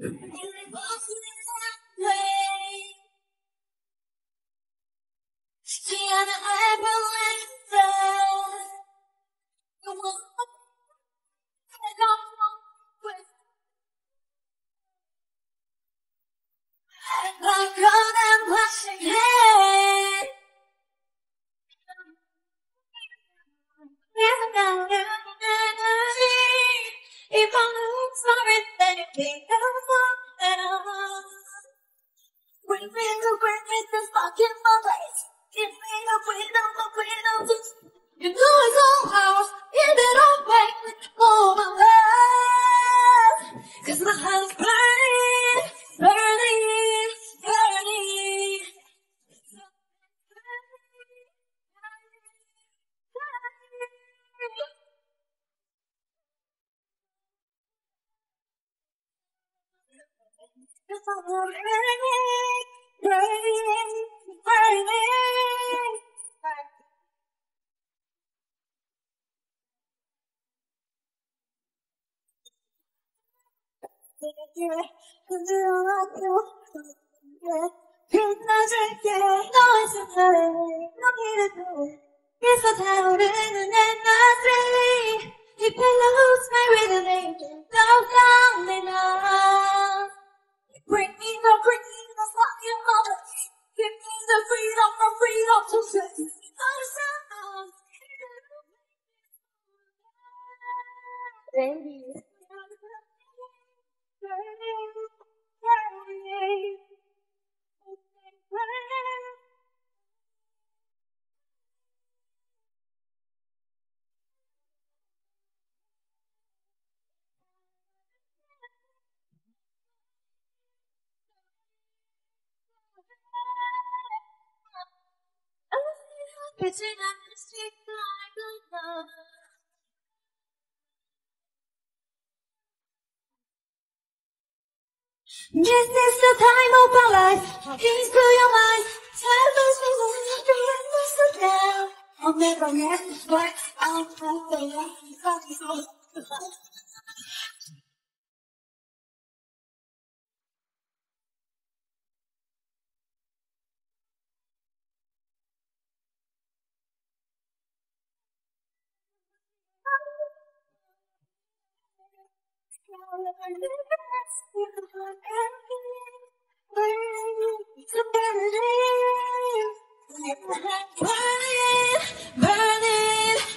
If I lose sorry, then you can't go on and on. Bring me the fucking place. Give me the freedom to. You know it's all ours. Give it all back for my love. 'Cause my heart's burning, burning, burning. Cause I'm burning, burning, burning. 빛나줄게 너의 색깔에 너기를 줘 그래서 타오르는 에너지 If I lose my rhythm agent don't come me now Bring me the fucking moment Give me the freedom to say Baby Bitch, I got this chick like a love. This is the time of our life. Keys to your mind. Tell us what you want to sit down. I'll never get this right. I'll never let you go. Burning, burning.